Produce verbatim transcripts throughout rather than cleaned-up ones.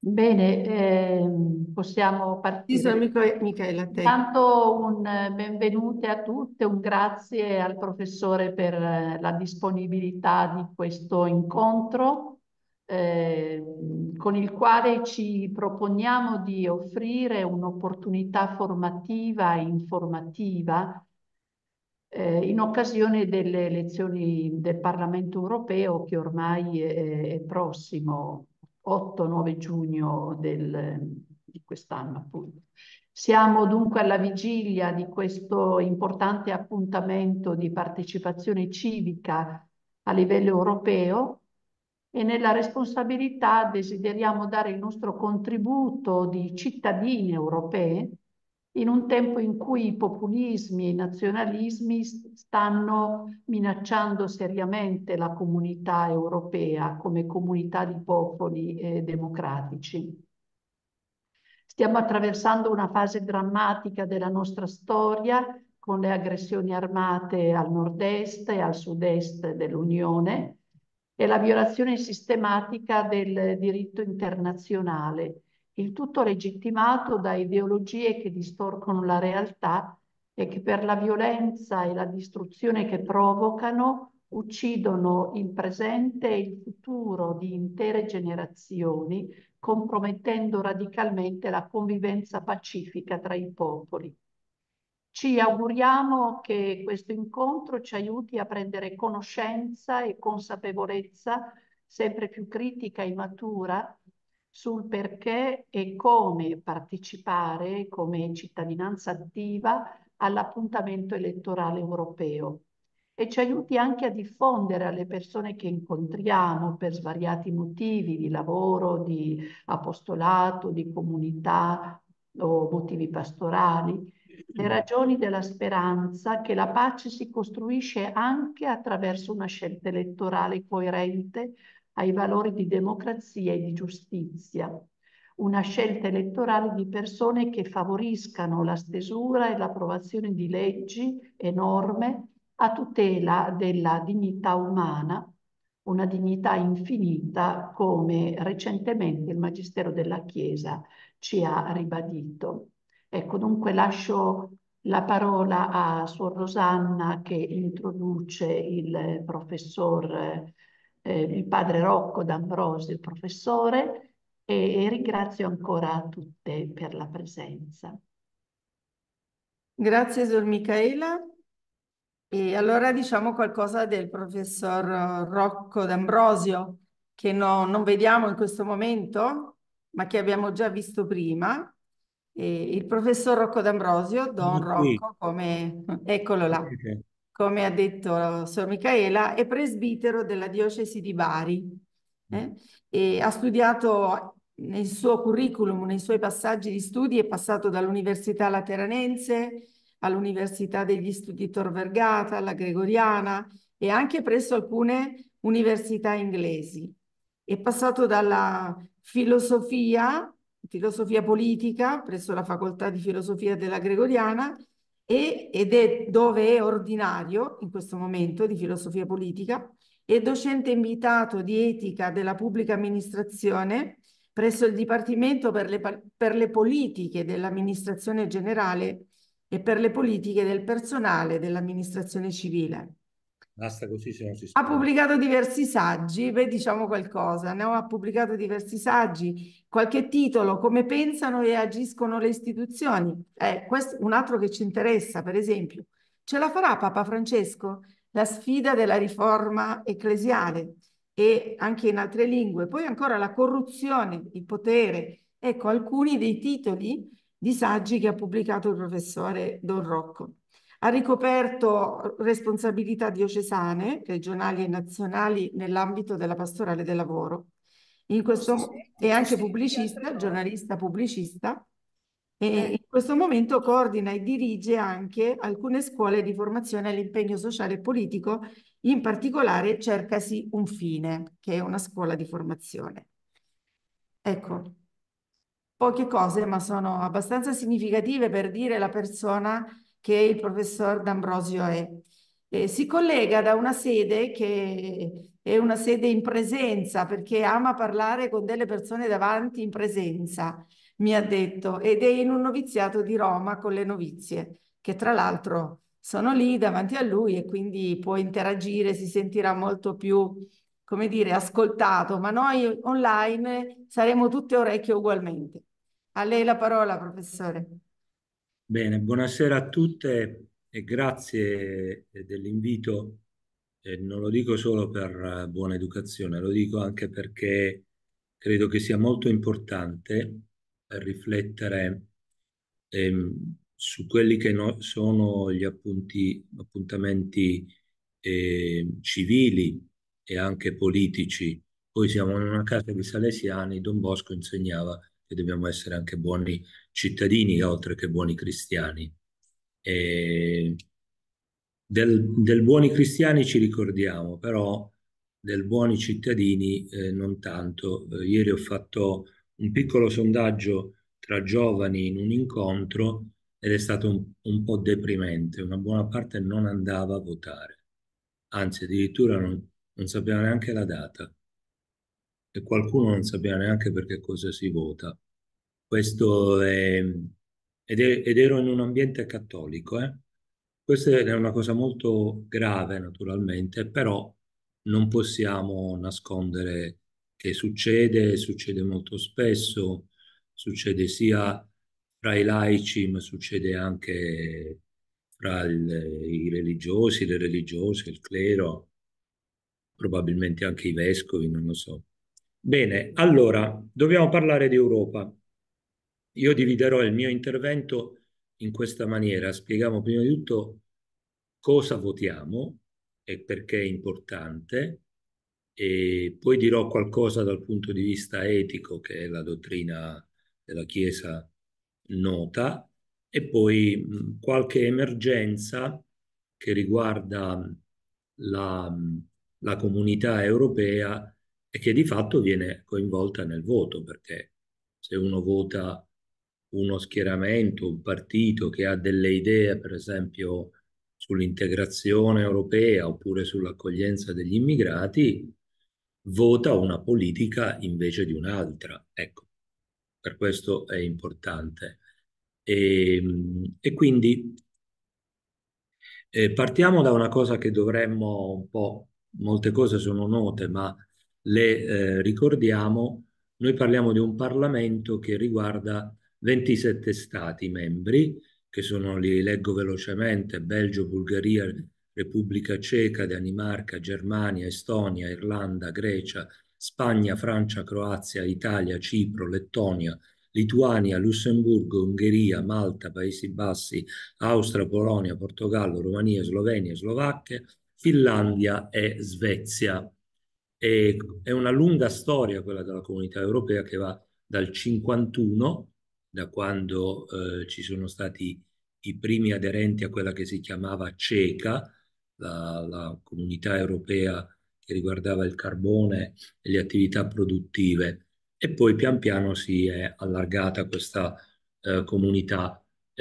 Bene, ehm, possiamo Sì, sono partire. Mica- Michela, a te. Intanto un eh, benvenute a tutte, un grazie al professore per eh, la disponibilità di questo incontro, ehm, con il quale ci proponiamo di offrire un'opportunità formativa e informativa eh, in occasione delle elezioni del Parlamento europeo che ormai è, è prossimo, otto nove giugno del- di quest'anno, appunto. Siamo dunque alla vigilia di questo importante appuntamento di partecipazione civica a livello europeo e nella responsabilità desideriamo dare il nostro contributo di cittadine europee in un tempo in cui i populismi e i nazionalismi stanno minacciando seriamente la comunità europea come comunità di popoli eh, democratici. Stiamo attraversando una fase drammatica della nostra storia con le aggressioni armate al nord-est e al sud-est dell'Unione e la violazione sistematica del diritto internazionale, il tutto legittimato da ideologie che distorcono la realtà e che per la violenza e la distruzione che provocano uccidono il presente e il futuro di intere generazioni, compromettendo radicalmente la convivenza pacifica tra i popoli. Ci auguriamo che questo incontro ci aiuti a prendere conoscenza e consapevolezza sempre più critica e matura sul perché e come partecipare come cittadinanza attiva all'appuntamento elettorale europeo e ci aiuti anche a diffondere alle persone che incontriamo per svariati motivi di lavoro, di apostolato, di comunità o motivi pastorali, le ragioni della speranza che la pace si costruisce anche attraverso una scelta elettorale coerente ai valori di democrazia e di giustizia, una scelta elettorale di persone che favoriscano la stesura e l'approvazione di leggi e norme a tutela della dignità umana, una dignità infinita, come recentemente il Magistero della Chiesa ci ha ribadito. Ecco, dunque lascio la parola a Suor Rosanna che introduce il professor, eh, il padre Rocco D'Ambrosi, il professore, e, e ringrazio ancora tutte per la presenza. Grazie, Sor Micaela. E allora diciamo qualcosa del professor Rocco D'Ambrosio, che no- non vediamo in questo momento, ma che abbiamo già visto prima. E il professor Rocco D'Ambrosio, Don Sono qui. Rocco, come, eccolo là, Vedete? come ha detto Sor Micaela, è presbitero della diocesi di Bari. eh, E ha studiato nel suo curriculum, nei suoi passaggi di studi, è passato dall'Università Lateranense all'Università degli Studi Tor Vergata, alla Gregoriana e anche presso alcune università inglesi. È passato dalla filosofia, filosofia politica, presso la Facoltà di Filosofia della Gregoriana e, ed è dove è ordinario in questo momento di filosofia politica, è docente invitato di etica della pubblica amministrazione presso il Dipartimento per le, per le politiche dell'amministrazione generale e per le politiche del personale dell'amministrazione civile. Basta così, se no si Ha spiega. pubblicato diversi saggi, beh, diciamo qualcosa, no? Ha pubblicato diversi saggi, qualche titolo, come pensano e agiscono le istituzioni. Eh, questo è un altro che ci interessa, per esempio. Ce la farà Papa Francesco? La sfida della riforma ecclesiale e anche in altre lingue. Poi ancora la corruzione, il potere. Ecco alcuni dei titoli di saggi che ha pubblicato il professore Don Rocco. Ha ricoperto responsabilità diocesane, regionali e nazionali nell'ambito della pastorale del lavoro. In questo, è anche pubblicista, giornalista pubblicista, e in questo momento coordina e dirige anche alcune scuole di formazione all'impegno sociale e politico, in particolare Cercasi un Fine, che è una scuola di formazione. Ecco, poche cose, ma sono abbastanza significative per dire la persona che il professor D'Ambrosio è. eh, si collega da una sede che è una sede in presenza, perché ama parlare con delle persone davanti in presenza, mi ha detto, ed è in un noviziato di Roma con le novizie, che tra l'altro sono lì davanti a lui e quindi può interagire, si sentirà molto più, come dire, ascoltato, ma noi online saremo tutte orecchie ugualmente. A lei la parola, professore. Bene, buonasera a tutte e grazie eh, dell'invito. Eh, non lo dico solo per eh, buona educazione, lo dico anche perché credo che sia molto importante eh, riflettere ehm, su quelli che no- sono gli appunti, appuntamenti eh, civili e anche politici. Poi siamo in una casa di Salesiani, Don Bosco insegnava che dobbiamo essere anche buoni cittadini, oltre che buoni cristiani. E del, del buoni cristiani ci ricordiamo, però del buoni cittadini eh, non tanto. Eh, ieri ho fatto un piccolo sondaggio tra giovani in un incontro ed è stato un, un po' deprimente. Una buona parte non andava a votare, anzi addirittura non, non sapeva neanche la data e qualcuno non sapeva neanche per che cosa si vota. Questo è, ed, è- ed ero in un ambiente cattolico, eh. Questa è una cosa molto grave, naturalmente, però non possiamo nascondere che succede, succede molto spesso, succede sia fra i laici, ma succede anche fra il- i religiosi, le religiose, il clero, probabilmente anche i vescovi, non lo so. Bene, allora, dobbiamo parlare di Europa. Io dividerò il mio intervento in questa maniera. Spieghiamo prima di tutto cosa votiamo e perché è importante, e poi dirò qualcosa dal punto di vista etico, che è la dottrina della Chiesa nota, e poi mh, qualche emergenza che riguarda la, la comunità europea e che di fatto viene coinvolta nel voto, perché se uno vota uno schieramento, un partito che ha delle idee, per esempio, sull'integrazione europea oppure sull'accoglienza degli immigrati, vota una politica invece di un'altra. Ecco, per questo è importante. E, e quindi eh, partiamo da una cosa che dovremmo un po', molte cose sono note, ma le eh, ricordiamo. Noi parliamo di un Parlamento che riguarda ventisette Stati membri, che sono, li leggo velocemente: Belgio, Bulgaria, Repubblica Ceca, Danimarca, Germania, Estonia, Irlanda, Grecia, Spagna, Francia, Croazia, Italia, Cipro, Lettonia, Lituania, Lussemburgo, Ungheria, Malta, Paesi Bassi, Austria, Polonia, Portogallo, Romania, Slovenia, Slovacchia, Finlandia e Svezia. E, è una lunga storia quella della Comunità Europea, che va dal cinquantuno, da quando eh, ci sono stati i primi aderenti a quella che si chiamava CECA, la, la Comunità Europea che riguardava il carbone e le attività produttive, e poi pian piano si è allargata questa eh, comunità.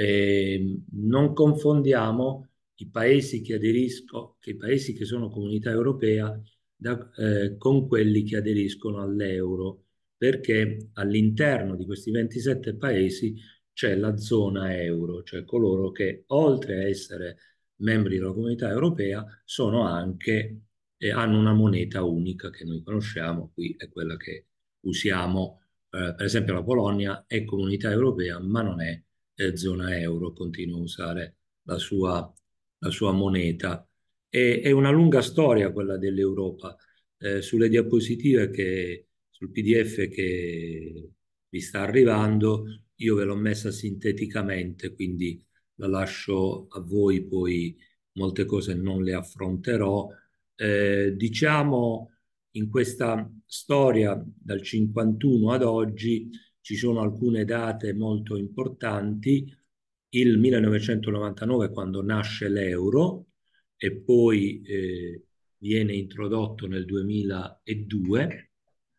E non confondiamo i paesi che aderiscono, che i paesi che sono comunità europea da- eh, con quelli che aderiscono all'euro, perché all'interno di questi ventisette paesi c'è la zona euro, cioè coloro che oltre a essere membri della comunità europea sono anche, eh, hanno una moneta unica che noi conosciamo, qui è quella che usiamo. Eh, per esempio la Polonia è comunità europea ma non è eh, zona euro, continua a usare la sua, la sua moneta. E- È una lunga storia quella dell'Europa. Eh, sulle diapositive, che sul P D F che vi sta arrivando, io ve l'ho messa sinteticamente, quindi la lascio a voi, poi molte cose non le affronterò. Eh, diciamo, in questa storia dal cinquantuno ad oggi ci sono alcune date molto importanti: il millenovecentonovantanove, quando nasce l'euro, e poi eh, viene introdotto nel duemiladue,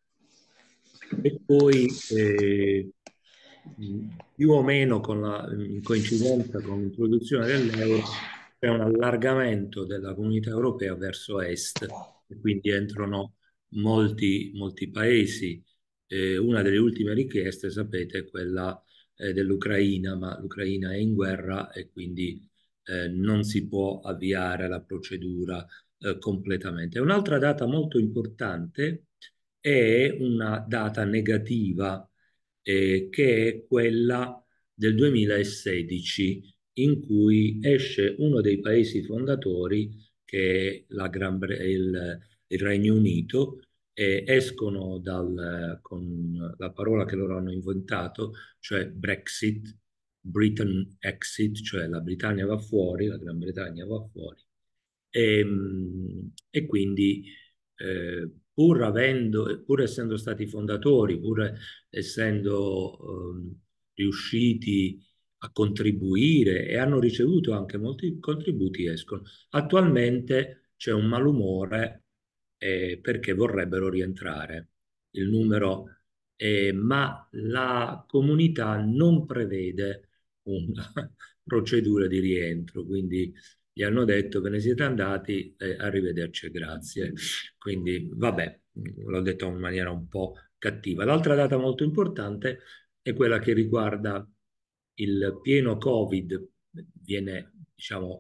e poi eh, più o meno con la, in coincidenza con l'introduzione dell'euro, c'è un allargamento della comunità europea verso est, e quindi entrano molti, molti paesi. Eh, una delle ultime richieste, sapete, è quella eh, dell'Ucraina, ma l'Ucraina è in guerra e quindi eh, non si può avviare la procedura eh, completamente. Un'altra data molto importante è una data negativa, eh, che è quella del duemilasedici, in cui esce uno dei paesi fondatori, che è la Gran Bre- il, il Regno Unito, e escono dal, con la parola che loro hanno inventato, cioè Brexit, Britain Exit, cioè la Britannia va fuori, la Gran Bretagna va fuori. E, e quindi eh, pur avendo, pur essendo stati fondatori, pur essendo ehm, riusciti a contribuire e hanno ricevuto anche molti contributi, escono. Attualmente c'è un malumore eh, perché vorrebbero rientrare. Il numero, eh, ma la comunità non prevede una procedura di rientro, quindi gli hanno detto: ve ne siete andati, eh, arrivederci e grazie. Quindi vabbè, l'ho detto in maniera un po' cattiva. L'altra data molto importante è quella che riguarda il pieno Covid, viene, diciamo,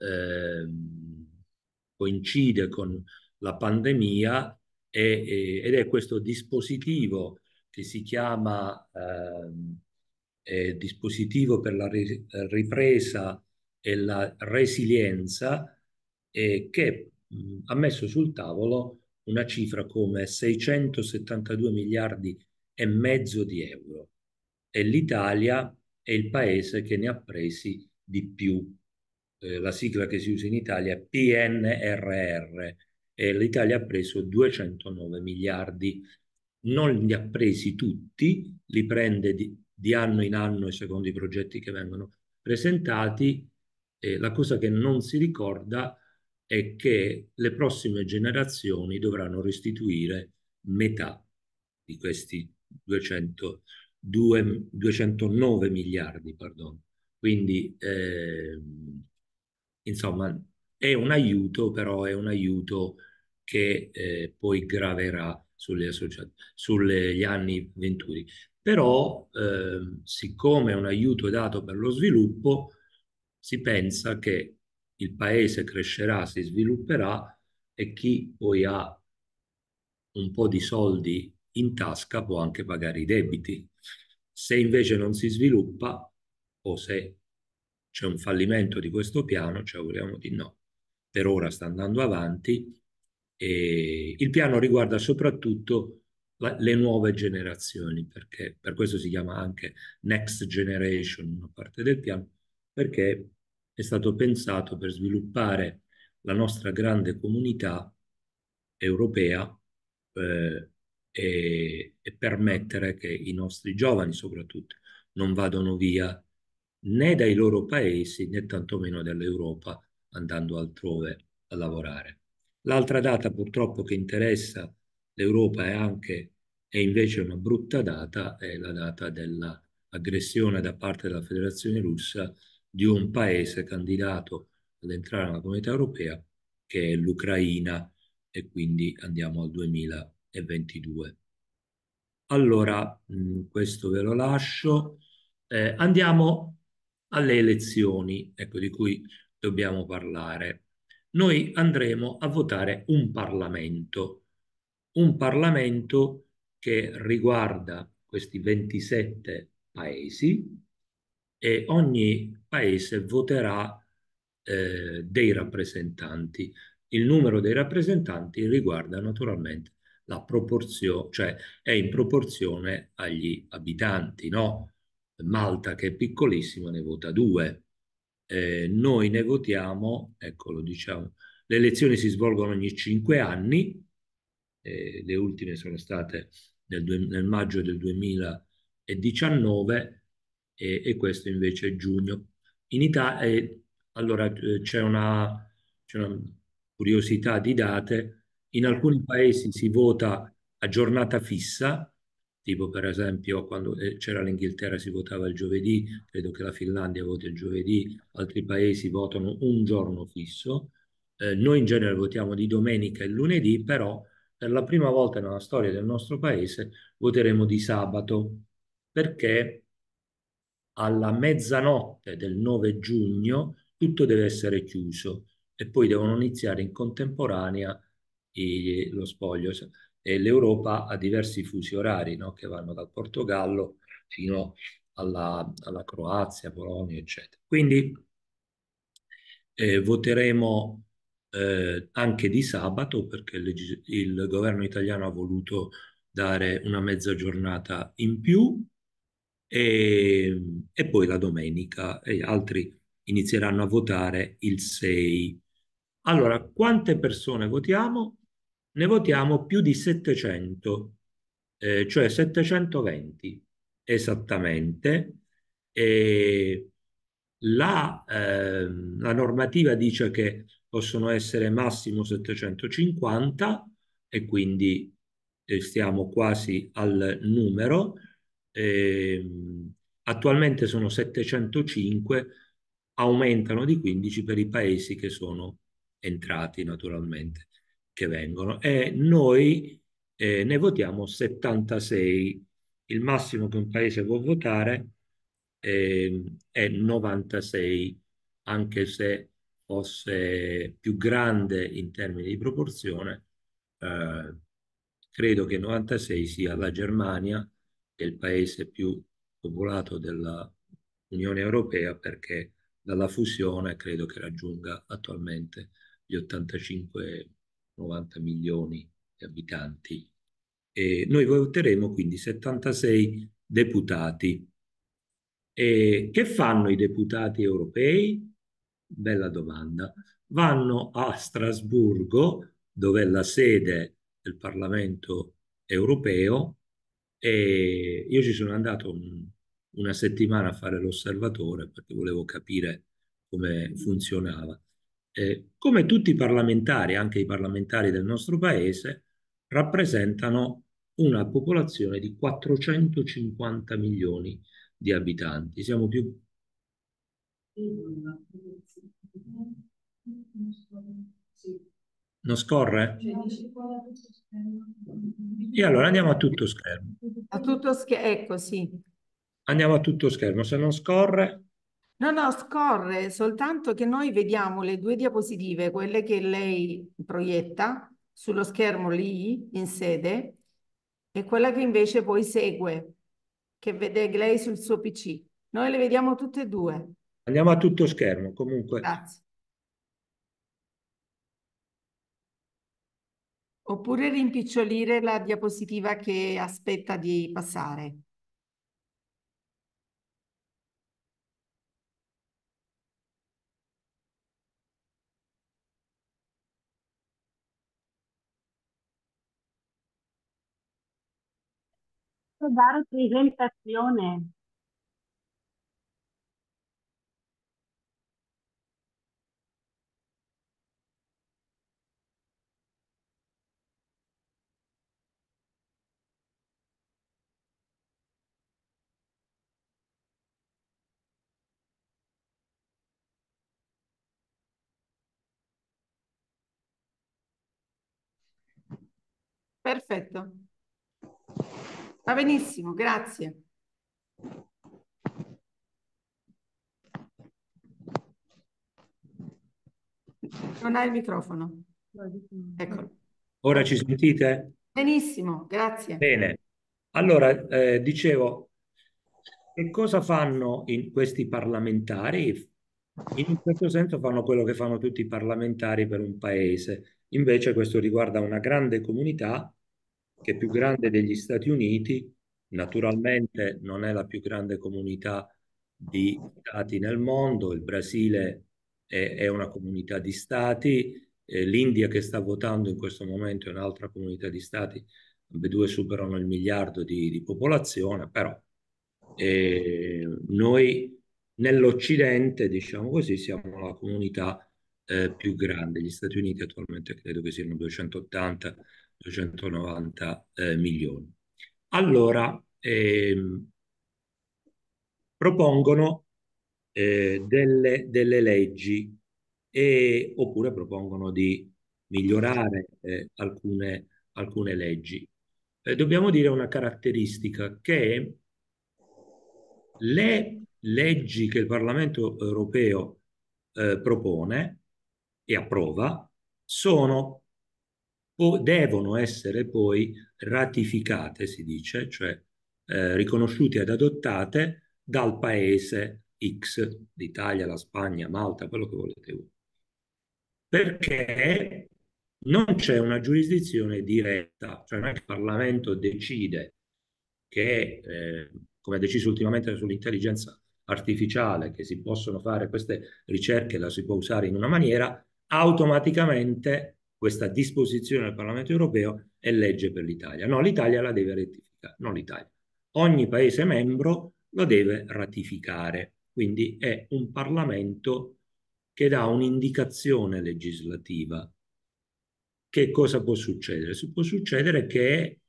ehm, coincide con la pandemia, e, e- ed è questo dispositivo che si chiama ehm, eh, dispositivo per la ri- ripresa e la resilienza, eh, che mh, ha messo sul tavolo una cifra come seicentosettantadue miliardi e mezzo di euro. E l'Italia è il paese che ne ha presi di più. Eh, la sigla che si usa in Italia è P N R R, e l'Italia ha preso duecentonove miliardi. Non li ha presi tutti, li prende di, di anno in anno secondo i progetti che vengono presentati. Eh, la cosa che non si ricorda è che le prossime generazioni dovranno restituire metà di questi duecento, due, duecentonove miliardi, perdono. Quindi, ehm, insomma, è un aiuto, però è un aiuto che eh, poi graverà sulle associazioni, sugli anni venturi. Però, ehm, siccome è un aiuto dato per lo sviluppo, si pensa che il paese crescerà, si svilupperà, e chi poi ha un po' di soldi in tasca può anche pagare i debiti. Se invece non si sviluppa, o se c'è un fallimento di questo piano, ci auguriamo di no, per ora sta andando avanti, e il piano riguarda soprattutto la, le nuove generazioni, perché per questo si chiama anche Next Generation, una parte del piano, perché è stato pensato per sviluppare la nostra grande comunità europea, eh, e, e permettere che i nostri giovani, soprattutto, non vadano via né dai loro paesi né tantomeno dall'Europa andando altrove a lavorare. L'altra data purtroppo che interessa l'Europa è anche, e invece una brutta data, è la data dell'aggressione da parte della Federazione Russa di un paese candidato ad entrare nella Comunità Europea, che è l'Ucraina, e quindi andiamo al duemilaventidue. Allora, mh, questo ve lo lascio. Eh, andiamo alle elezioni, ecco, di cui dobbiamo parlare. Noi andremo a votare un Parlamento, un Parlamento che riguarda questi ventisette paesi, e ogni paese voterà eh, dei rappresentanti. Il numero dei rappresentanti riguarda naturalmente la proporzione, cioè è in proporzione agli abitanti, no? Malta, che è piccolissima, ne vota due. Eh, noi ne votiamo, ecco, lo diciamo, le elezioni si svolgono ogni cinque anni, eh, le ultime sono state nel, due- nel maggio del duemiladiciannove, e, e questo invece è giugno. In Italia, eh, allora, eh, c'è una, c'è una curiosità di date: in alcuni paesi si vota a giornata fissa, tipo per esempio quando eh, c'era l'Inghilterra si votava il giovedì, credo che la Finlandia voti il giovedì, altri paesi votano un giorno fisso. Eh, noi in genere votiamo di domenica e lunedì, però per la prima volta nella storia del nostro paese voteremo di sabato, perché alla mezzanotte del nove giugno tutto deve essere chiuso e poi devono iniziare in contemporanea i- lo spoglio. E l'Europa ha diversi fusi orari, no? Che vanno dal Portogallo fino alla, alla Croazia, Polonia, eccetera. Quindi eh, voteremo eh, anche di sabato perché il, legis- il governo italiano ha voluto dare una mezza giornata in più e, e poi la domenica e gli altri inizieranno a votare il sei. Allora, quante persone votiamo? Ne votiamo più di settecento, eh, cioè settecentoventi esattamente. E la, ehm, la normativa dice che possono essere massimo settecentocinquanta e quindi eh, stiamo quasi al numero. Ehm, Attualmente sono settecentocinque, aumentano di quindici per i paesi che sono entrati naturalmente, che vengono. E noi eh, ne votiamo settantasei. Il massimo che un paese può votare eh, è novantasei, anche se fosse più grande in termini di proporzione. eh, Credo che novantasei sia la Germania, che è il paese più popolato dell'Unione Europea, perché dalla fusione credo che raggiunga attualmente gli ottantacinque novanta milioni di abitanti. E noi voteremo quindi settantasei deputati. E che fanno i deputati europei? Bella domanda. Vanno a Strasburgo, dove è la sede del Parlamento europeo, e io ci sono andato un- una settimana a fare l'osservatore perché volevo capire come funzionava. Eh, come tutti i parlamentari, anche i parlamentari del nostro paese, rappresentano una popolazione di quattrocentocinquanta milioni di abitanti. Siamo più... Non scorre? E allora andiamo a tutto schermo. A tutto schermo, ecco, sì. Andiamo a tutto schermo. Se non scorre, No, no, scorre, soltanto che noi vediamo le due diapositive, quelle che lei proietta sullo schermo lì in sede e quella che invece poi segue, che vede lei sul suo P C. Noi le vediamo tutte e due. andiamo a tutto schermo. Comunque, Grazie. Oppure rimpicciolire la diapositiva che aspetta di passare. Dare presentazione. Perfetto. Va benissimo, grazie. Non hai il microfono. Eccolo. ora ci sentite? Benissimo, grazie. Bene. Allora, eh, dicevo, che cosa fanno in questi parlamentari? In un certo senso fanno quello che fanno tutti i parlamentari per un paese. Invece questo riguarda una grande comunità che è più grande degli Stati Uniti. Naturalmente non è la più grande comunità di stati nel mondo. Il Brasile è, è una comunità di stati. Eh, L'India che sta votando in questo momento è un'altra comunità di stati. Ambedue superano il miliardo di, di popolazione, però eh, noi nell'Occidente, diciamo così, siamo la comunità eh, più grande. Gli Stati Uniti attualmente credo che siano duecentottanta duecentonovanta eh, milioni. allora ehm, propongono eh, delle, delle leggi e, oppure propongono di migliorare eh, alcune, alcune leggi. Eh, dobbiamo dire una caratteristica che le leggi che il Parlamento europeo eh, propone e approva sono o devono essere poi ratificate, si dice, cioè eh, riconosciute ed adottate dal paese X, l'Italia, la Spagna, Malta, quello che volete voi. Perché non c'è una giurisdizione diretta, cioè non è che il Parlamento decide che, eh, come ha deciso ultimamente sull'intelligenza artificiale, che si possono fare queste ricerche, la si può usare in una maniera, automaticamente questa disposizione del Parlamento europeo è legge per l'Italia. No, l'Italia la deve rettificare, non l'Italia. Ogni Paese membro lo deve ratificare, quindi è un Parlamento che dà un'indicazione legislativa. Che cosa può succedere? Può succedere che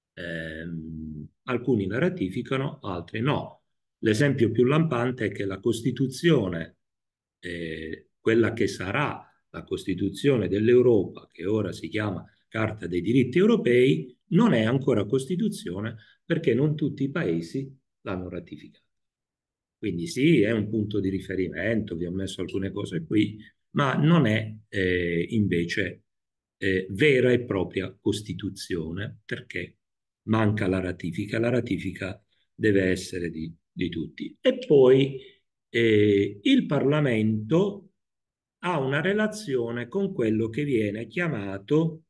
ehm, alcuni la ratificano, altri no. L'esempio più lampante è che la Costituzione, eh, quella che sarà la Costituzione dell'Europa, che ora si chiama Carta dei diritti europei, non è ancora Costituzione perché non tutti i paesi l'hanno ratificata. Quindi sì, è un punto di riferimento, vi ho messo alcune cose qui, ma non è eh, invece eh, vera e propria Costituzione, perché manca la ratifica. La ratifica deve essere di, di tutti. E poi eh, il Parlamento ha una relazione con quello che viene chiamato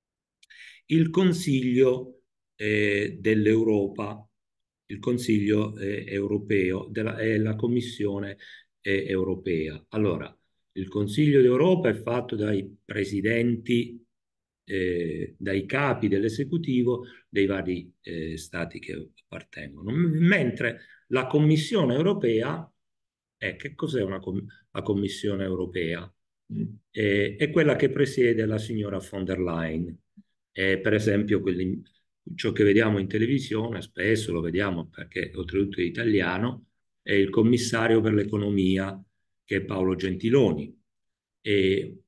il Consiglio eh, dell'Europa, il Consiglio eh, europeo, della, eh, la Commissione eh, europea. Allora, il Consiglio d'Europa è fatto dai presidenti, eh, dai capi dell'esecutivo dei vari eh, stati che appartengono, mentre la Commissione europea, eh, che cos'è una com la Commissione europea? Eh, è quella che presiede la signora von der Leyen. Eh, per esempio, quelli, ciò che vediamo in televisione, spesso lo vediamo perché oltretutto è italiano, è il commissario per l'economia, che è Paolo Gentiloni. E,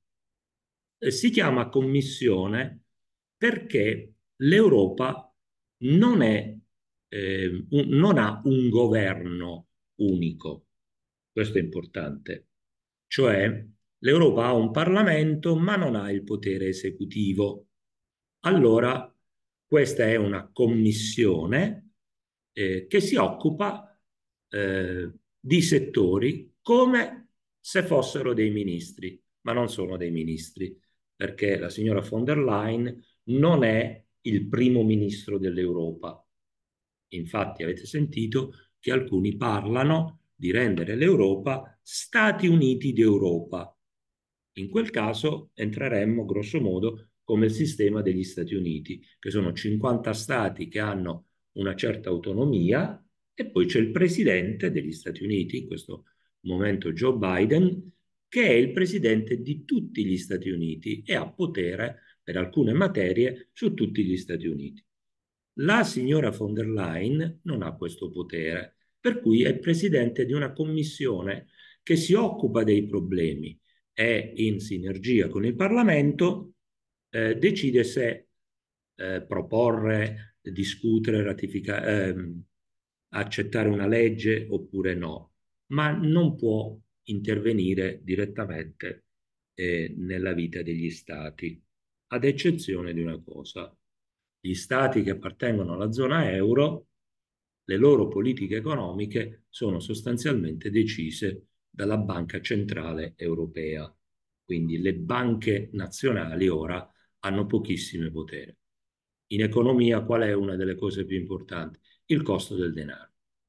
e si chiama commissione perché l'Europa non è, eh, un, non ha un governo unico. Questo è importante. Cioè, l'Europa ha un Parlamento, ma non ha il potere esecutivo. Allora, questa è una commissione eh, che si occupa eh, di settori come se fossero dei ministri, ma non sono dei ministri, perché la signora von der Leyen non è il primo ministro dell'Europa. Infatti avete sentito che alcuni parlano di rendere l'Europa Stati Uniti d'Europa. In quel caso entreremmo grosso modo come il sistema degli Stati Uniti, che sono cinquanta stati che hanno una certa autonomia e poi c'è il presidente degli Stati Uniti, in questo momento Joe Biden, che è il presidente di tutti gli Stati Uniti e ha potere per alcune materie su tutti gli Stati Uniti. La signora von der Leyen non ha questo potere, per cui è presidente di una commissione che si occupa dei problemi e in sinergia con il Parlamento eh, decide se eh, proporre, discutere, ratificare, ehm, accettare una legge oppure no, ma non può intervenire direttamente eh, nella vita degli stati, ad eccezione di una cosa. Gli stati che appartengono alla zona euro, le loro politiche economiche sono sostanzialmente decise dalla Banca Centrale Europea. Quindi le banche nazionali ora hanno pochissimo potere. In economia qual è una delle cose più importanti? Il costo del denaro.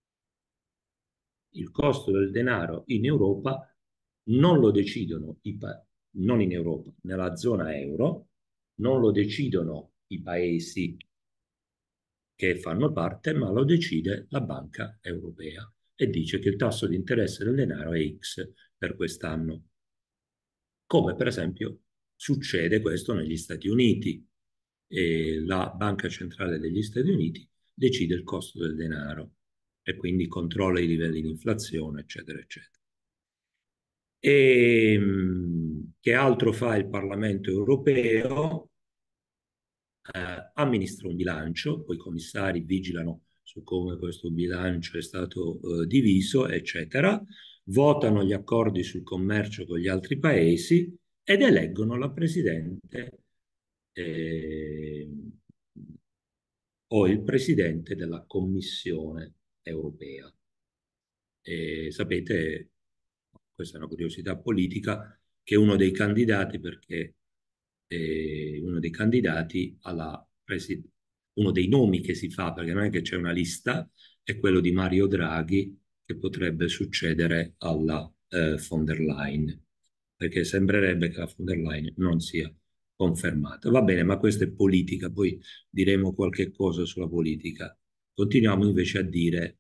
Il costo del denaro in Europa non lo decidono i paesi, non in Europa, nella zona euro, non lo decidono i paesi che fanno parte, ma lo decide la Banca Europea e dice che il tasso di interesse del denaro è X per quest'anno. Come per esempio succede questo negli Stati Uniti. E la Banca Centrale degli Stati Uniti decide il costo del denaro e quindi controlla i livelli di inflazione, eccetera, eccetera. E che altro fa il Parlamento europeo? Eh, amministra un bilancio, poi i commissari vigilano su come questo bilancio è stato eh, diviso, eccetera, votano gli accordi sul commercio con gli altri paesi ed eleggono la Presidente eh, o il Presidente della Commissione europea. E sapete, questa è una curiosità politica, che uno dei candidati, perché eh, uno dei candidati alla presidenza, uno dei nomi che si fa, perché non è che c'è una lista, è quello di Mario Draghi, che potrebbe succedere alla eh, von der Leyen, perché sembrerebbe che la von der Leyen non sia confermata. Va bene, ma questa è politica, poi diremo qualche cosa sulla politica. Continuiamo invece a dire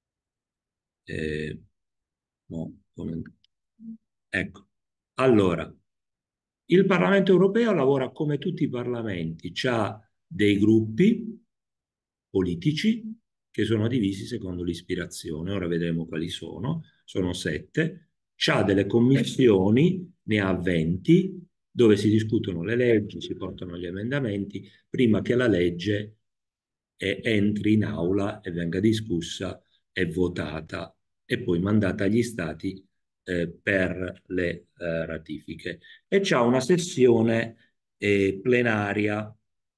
eh, no, come- ecco, allora, il Parlamento europeo lavora come tutti i parlamenti, ha dei gruppi politici che sono divisi secondo l'ispirazione, ora vedremo quali sono, sono sette, c'ha delle commissioni, ne ha venti, dove si discutono le leggi, si portano gli emendamenti, prima che la legge eh, entri in aula e venga discussa e votata e poi mandata agli stati eh, per le eh, ratifiche. E c'ha una sessione eh, plenaria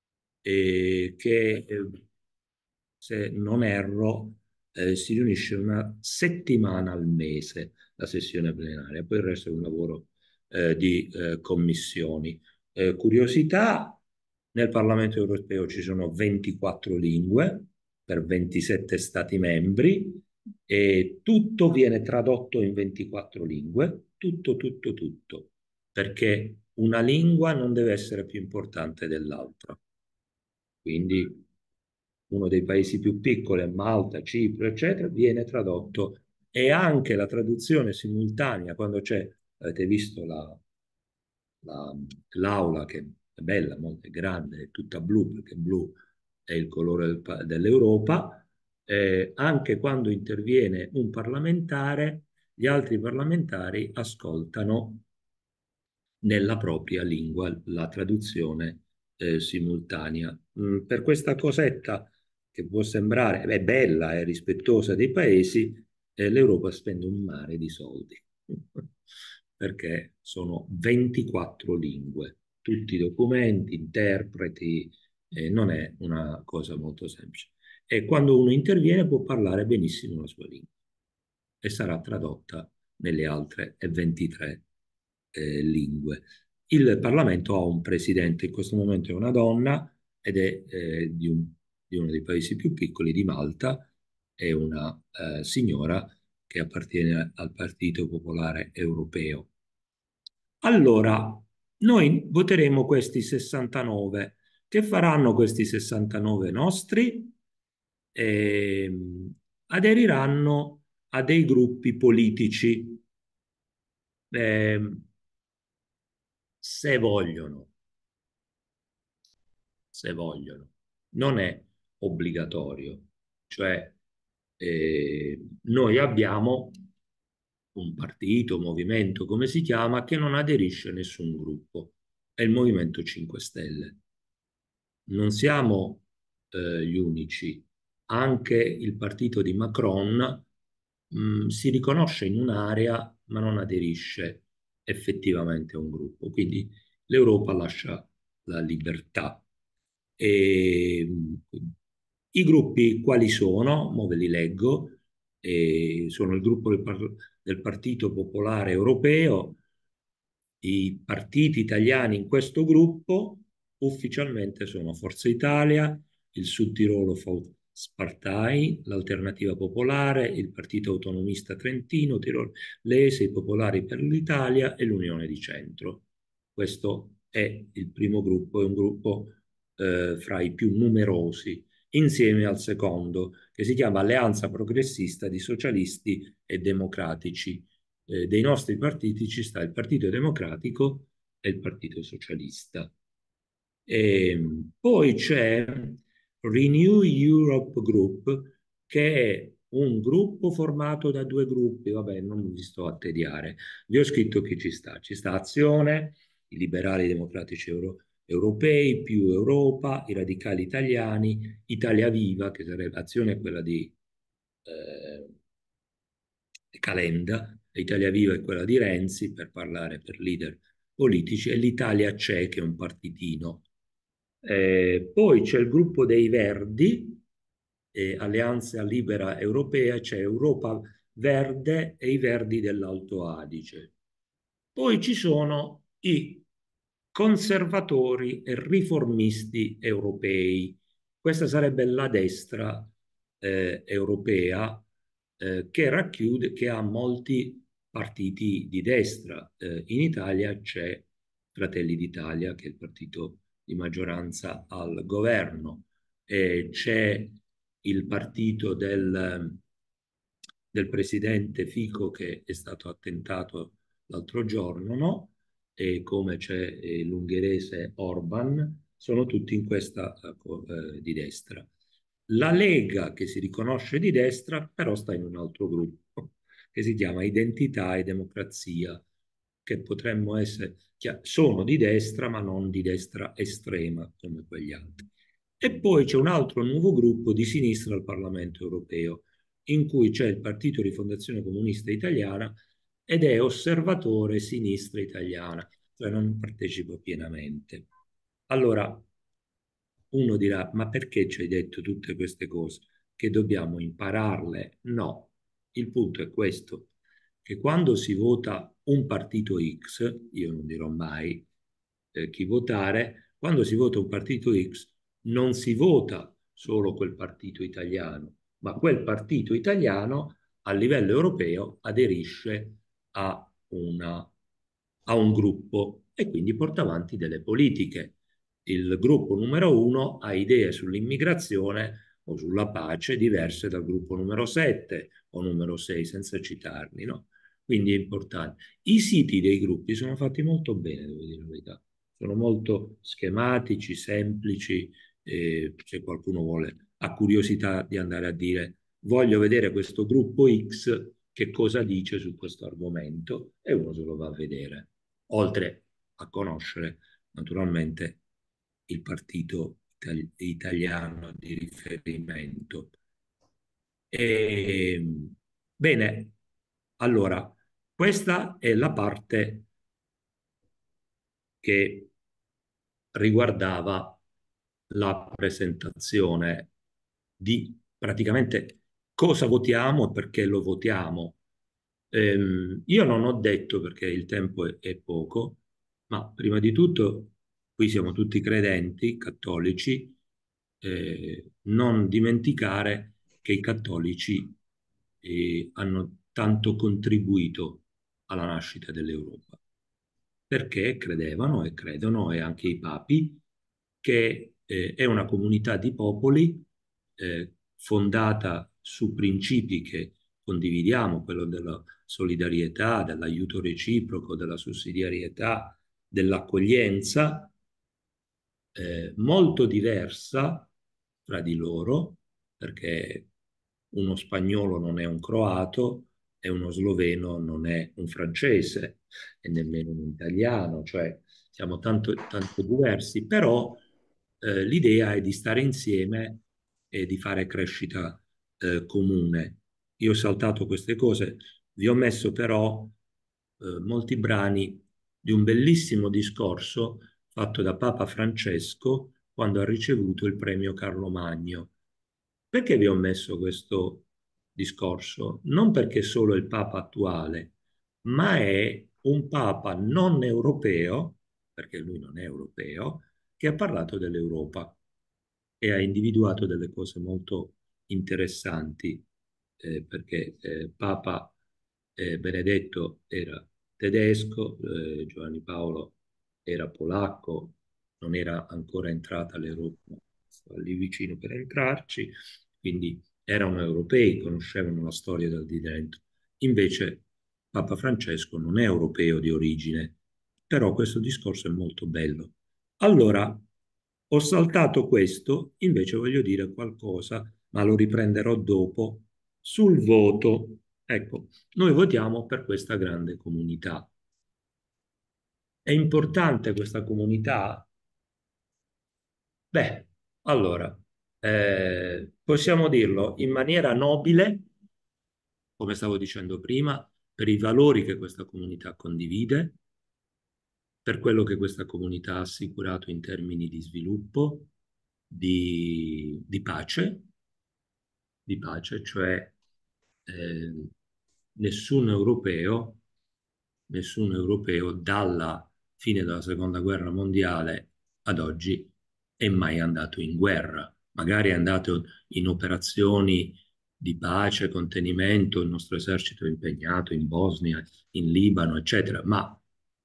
eh, che, eh, se non erro, eh, si riunisce una settimana al mese, la sessione plenaria, poi il resto è un lavoro eh, di eh, commissioni. Eh, curiosità, nel Parlamento europeo ci sono ventiquattro lingue per ventisette Stati membri e tutto viene tradotto in ventiquattro lingue, tutto, tutto, tutto, perché una lingua non deve essere più importante dell'altra. Quindi uno dei paesi più piccoli, Malta, Cipro, eccetera, viene tradotto e anche la traduzione simultanea, quando c'è, avete visto la, la, l'aula che è bella, molto grande, è tutta blu, perché blu è il colore del, dell'Europa, eh, anche quando interviene un parlamentare, gli altri parlamentari ascoltano nella propria lingua la traduzione eh, simultanea. Mm, per questa cosetta che può sembrare è bella e rispettosa dei paesi, eh, l'Europa spende un mare di soldi perché sono ventiquattro lingue, tutti i documenti, interpreti, eh, non è una cosa molto semplice. E quando uno interviene può parlare benissimo la sua lingua e sarà tradotta nelle altre ventitré eh, lingue. Il Parlamento ha un presidente, in questo momento è una donna ed è eh, di, un, di uno dei paesi più piccoli, di Malta, è una eh, signora che appartiene al Partito Popolare Europeo. Allora, noi voteremo questi sessantanove. Che faranno questi sessantanove nostri? Eh, aderiranno a dei gruppi politici, eh, se vogliono, se vogliono. Non è obbligatorio, cioè eh, noi abbiamo un partito, movimento, come si chiama, che non aderisce a nessun gruppo, è il Movimento cinque Stelle. Non siamo eh, gli unici, anche il partito di Macron mh, si riconosce in un'area ma non aderisce effettivamente a un gruppo, quindi l'Europa lascia la libertà. E, mh, i gruppi quali sono? Mo ve li leggo. E sono il gruppo del, par del Partito Popolare Europeo. I partiti italiani in questo gruppo ufficialmente sono Forza Italia, il Sud Tirolo Spartai, l'Alternativa Popolare, il Partito Autonomista Trentino, Tirolese, i Popolari per l'Italia e l'Unione di Centro. Questo è il primo gruppo, è un gruppo eh, fra i più numerosi, insieme al secondo, che si chiama Alleanza Progressista di Socialisti e Democratici. Eh, dei nostri partiti ci sta il Partito Democratico e il Partito Socialista. E poi c'è Renew Europe Group, che è un gruppo formato da due gruppi. Vabbè, non vi sto a tediare. Vi ho scritto chi ci sta. Ci sta Azione, i liberali democratici euro europei, più Europa, i radicali italiani, Italia Viva, che sarebbe Azione è quella di eh, Calenda, Italia Viva è quella di Renzi, per parlare per leader politici, e l'Italia C'è, che è un partitino. Eh, poi c'è il gruppo dei Verdi, eh, Alleanza Libera Europea, c'è Europa Verde e i Verdi dell'Alto Adige. Poi ci sono i conservatori e riformisti europei. Questa sarebbe la destra eh, europea, eh, che racchiude, che ha molti partiti di destra. Eh, in Italia c'è Fratelli d'Italia, che è il partito di maggioranza al governo, e c'è il partito del, del presidente Fico, che è stato attentato l'altro giorno, no? E come c'è eh, l'ungherese Orban, sono tutti in questa eh, di destra. La Lega, che si riconosce di destra, però sta in un altro gruppo, che si chiama Identità e Democrazia, che potremmo essere, sono di destra, ma non di destra estrema come quegli altri. E poi c'è un altro nuovo gruppo di sinistra al Parlamento europeo, in cui c'è il Partito Rifondazione Comunista Italiana ed è osservatore sinistra italiana, cioè non partecipo pienamente. Allora, uno dirà, ma perché ci hai detto tutte queste cose? Che dobbiamo impararle? No, il punto è questo, che quando si vota un partito X, io non dirò mai eh, chi votare, quando si vota un partito X non si vota solo quel partito italiano, ma quel partito italiano a livello europeo aderisce a, una, a un gruppo e quindi porta avanti delle politiche. Il gruppo numero uno ha idee sull'immigrazione o sulla pace diverse dal gruppo numero sette o numero sei, senza citarli, no? Quindi è importante. I siti dei gruppi sono fatti molto bene, devo dire la verità. Sono molto schematici, semplici. Eh, se qualcuno vuole, ha curiosità di andare a dire voglio vedere questo gruppo X che cosa dice su questo argomento, e uno se lo va a vedere, oltre a conoscere naturalmente il partito itali- italiano di riferimento. E, bene, allora, questa è la parte che riguardava la presentazione di praticamente cosa votiamo e perché lo votiamo. Ehm, io non ho detto, perché il tempo è, è poco, ma prima di tutto qui siamo tutti credenti, cattolici, eh, non dimenticare che i cattolici eh, hanno tanto contribuito alla nascita dell'Europa, perché credevano e credono, e anche i papi, che eh, è una comunità di popoli eh, fondata su principi che condividiamo, quello della solidarietà, dell'aiuto reciproco, della sussidiarietà, dell'accoglienza, eh, molto diversa tra di loro, perché uno spagnolo non è un croato e uno sloveno non è un francese e nemmeno un italiano, cioè siamo tanto, tanto diversi, però eh, l'idea è di stare insieme e di fare crescita eh, comune. Io ho saltato queste cose, vi ho messo però eh, molti brani di un bellissimo discorso fatto da Papa Francesco quando ha ricevuto il premio Carlo Magno. Perché vi ho messo questo discorso? Non perché è solo il Papa attuale, ma è un Papa non europeo, perché lui non è europeo, che ha parlato dell'Europa e ha individuato delle cose molto interessanti, eh, perché eh, Papa eh, Benedetto era tedesco, eh, Giovanni Paolo era polacco, non era ancora entrata l'Europa, stava lì vicino per entrarci, quindi erano europei, conoscevano la storia del di dentro. Invece Papa Francesco non è europeo di origine, però questo discorso è molto bello. Allora, Ho saltato questo, invece voglio dire qualcosa, ma lo riprenderò dopo, sul voto. Ecco, noi votiamo per questa grande comunità. È importante questa comunità? Beh, allora, eh, possiamo dirlo in maniera nobile, come stavo dicendo prima, per i valori che questa comunità condivide, per quello che questa comunità ha assicurato in termini di sviluppo, di, di pace, di pace, cioè eh, nessun europeo, nessun europeo dalla fine della seconda guerra mondiale ad oggi è mai andato in guerra. Magari è andato in operazioni di pace, contenimento, il nostro esercito è impegnato in Bosnia, in Libano, eccetera, ma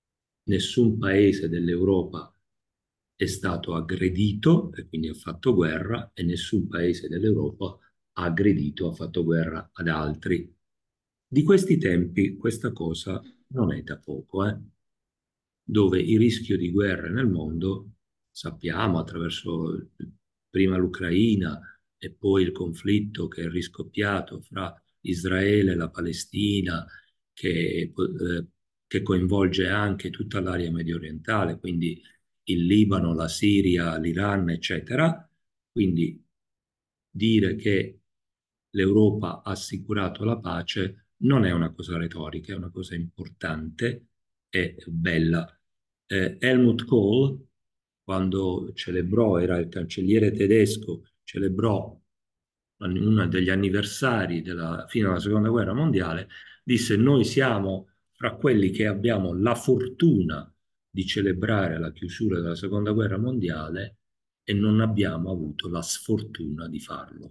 nessun paese dell'Europa è stato aggredito e quindi ha fatto guerra e nessun paese dell'Europa ha aggredito, ha fatto guerra ad altri. Di questi tempi questa cosa non è da poco, eh? Dove il rischio di guerra nel mondo, sappiamo attraverso prima l'Ucraina e poi il conflitto che è riscoppiato fra Israele e la Palestina, che, eh, che coinvolge anche tutta l'area medio orientale, quindi il Libano, la Siria, l'Iran, eccetera. Quindi dire che l'Europa ha assicurato la pace non è una cosa retorica, è una cosa importante e bella. Eh, Helmut Kohl, quando celebrò, era il cancelliere tedesco, celebrò uno degli anniversari della fine della seconda guerra mondiale, disse: noi siamo fra quelli che abbiamo la fortuna di celebrare la chiusura della seconda guerra mondiale e non abbiamo avuto la sfortuna di farlo.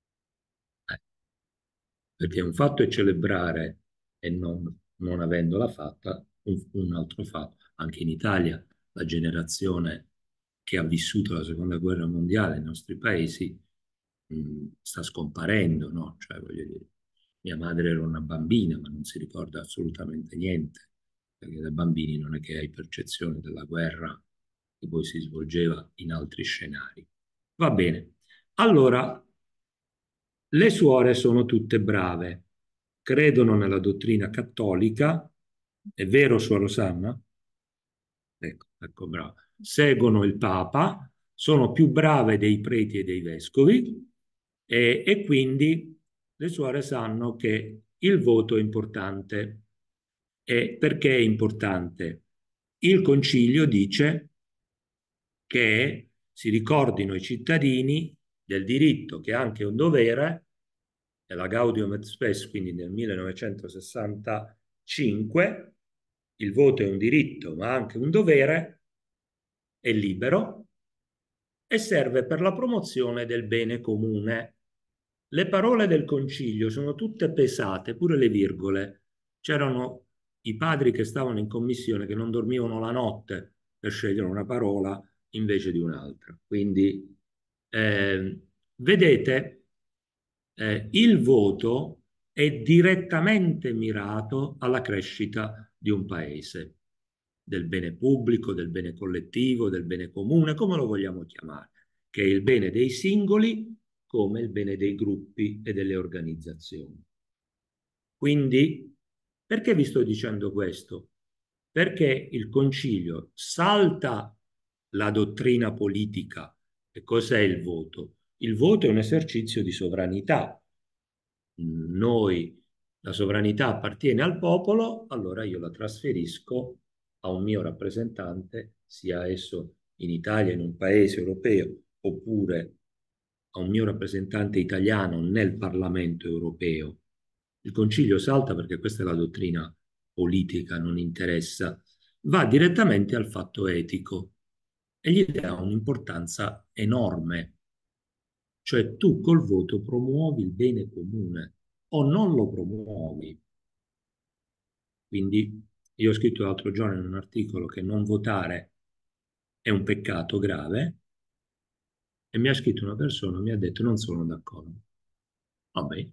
Eh, perché un fatto è celebrare e non, non avendola fatta, un, un altro fatto. Anche in Italia la generazione che ha vissuto la seconda guerra mondiale nei nostri paesi mh, sta scomparendo, no? Cioè, voglio dire, mia madre era una bambina, ma non si ricorda assolutamente niente, perché da bambini non è che hai percezione della guerra che poi si svolgeva in altri scenari. Va bene. Allora, le suore sono tutte brave, credono nella dottrina cattolica, è vero, Suor Rosanna? Ecco, ecco, bravo. Seguono il Papa, sono più brave dei preti e dei vescovi e, e quindi le suore sanno che il voto è importante. E perché è importante? Il concilio dice che si ricordino i cittadini del diritto che è anche un dovere, è la Gaudium et Spes, quindi nel millenovecentosessantacinque, il voto è un diritto ma anche un dovere, è libero e serve per la promozione del bene comune. Le parole del concilio sono tutte pesate, pure le virgole. C'erano i padri che stavano in commissione che non dormivano la notte per scegliere una parola invece di un'altra. Quindi, eh, vedete, eh, il voto è direttamente mirato alla crescita di un paese, del bene pubblico, del bene collettivo, del bene comune, come lo vogliamo chiamare, che è il bene dei singoli come il bene dei gruppi e delle organizzazioni. Quindi, perché vi sto dicendo questo? Perché il Concilio salta la dottrina politica. E cos'è il voto? Il voto è un esercizio di sovranità. Noi, la sovranità appartiene al popolo, allora io la trasferisco a un mio rappresentante, sia esso in Italia, in un paese europeo, oppure a un mio rappresentante italiano nel Parlamento europeo. Il Concilio salta perché questa è la dottrina politica, non interessa, va direttamente al fatto etico e gli dà un'importanza enorme. Cioè tu col voto promuovi il bene comune o non lo promuovi. Quindi io ho scritto l'altro giorno in un articolo che non votare è un peccato grave e mi ha scritto una persona, mi ha detto non sono d'accordo. Vabbè,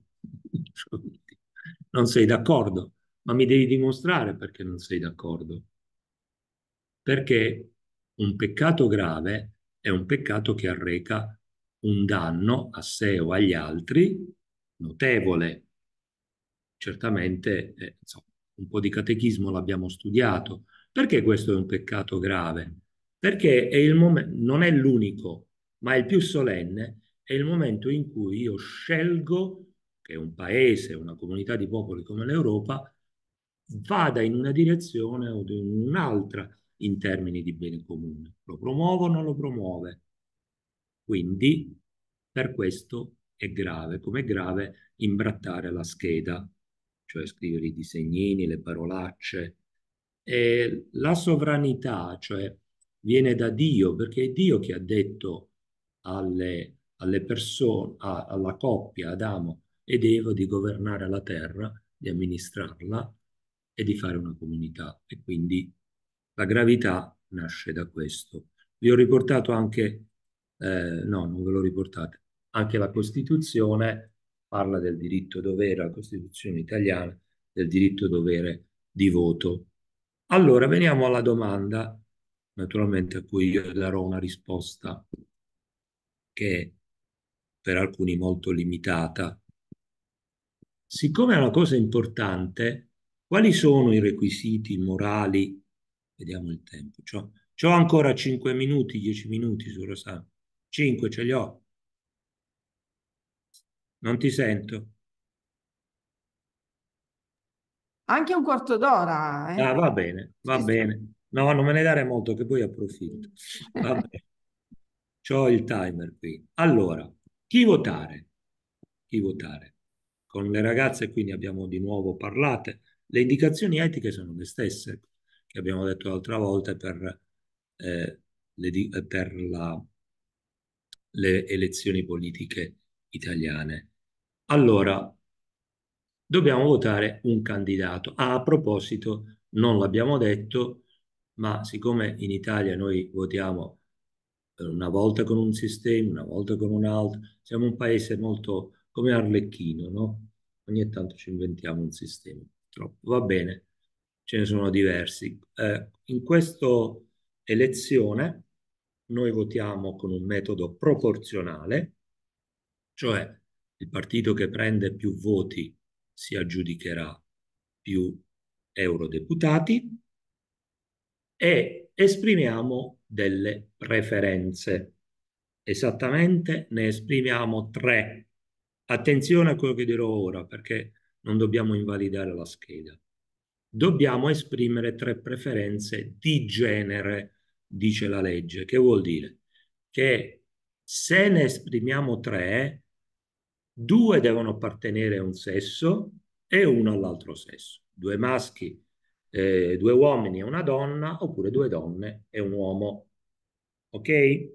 non sei d'accordo, ma mi devi dimostrare perché non sei d'accordo. Perché un peccato grave è un peccato che arreca un danno a sé o agli altri notevole. Certamente, eh, insomma, un po' di catechismo l'abbiamo studiato. Perché questo è un peccato grave? Perché è il momento, non è l'unico, ma è il più solenne, è il momento in cui io scelgo che un paese, una comunità di popoli come l'Europa vada in una direzione o in un'altra in termini di bene comune. Lo promuove o non lo promuove? Quindi per questo è grave, come è grave imbrattare la scheda, cioè scrivere i disegnini, le parolacce. E la sovranità, cioè, viene da Dio, perché è Dio che ha detto alle, alle persone, a- alla coppia Adamo ed Eva di governare la terra, di amministrarla e di fare una comunità. E quindi la gravità nasce da questo. Vi ho riportato anche, eh, no, non ve l'ho riportato, anche la Costituzione parla del diritto dovere, la Costituzione italiana, del diritto dovere di voto. Allora, veniamo alla domanda, naturalmente a cui io darò una risposta che è per alcuni molto limitata. Siccome è una cosa importante, quali sono i requisiti morali? Vediamo il tempo. C'ho, c'ho ancora cinque minuti, dieci minuti su Rosario. cinque ce li ho. Non ti sento. Anche un quarto d'ora, Ah, eh? va bene, va Sì, sì. bene. No, non me ne dare molto che poi approfitto. Va bene. C'ho il timer qui. Allora, chi votare? Chi votare? Con le ragazze quindi abbiamo di nuovo parlato. Le indicazioni etiche sono le stesse che abbiamo detto l'altra volta per, eh, le, di- per la- le elezioni politiche italiane. Allora, dobbiamo votare un candidato. Ah, a proposito, non l'abbiamo detto, ma siccome in Italia noi votiamo eh, una volta con un sistema, una volta con un altro, siamo un paese molto come Arlecchino, no? Ogni tanto ci inventiamo un sistema. Troppo. Va bene, ce ne sono diversi. Eh, in questa elezione noi votiamo con un metodo proporzionale, cioè il partito che prende più voti si aggiudicherà più eurodeputati e esprimiamo delle preferenze. Esattamente ne esprimiamo tre. Attenzione a quello che dirò ora perché non dobbiamo invalidare la scheda. Dobbiamo esprimere tre preferenze di genere, dice la legge. Che vuol dire? Che se ne esprimiamo tre, due devono appartenere a un sesso e uno all'altro sesso. Due maschi, eh, due uomini e una donna, oppure due donne e un uomo. Ok?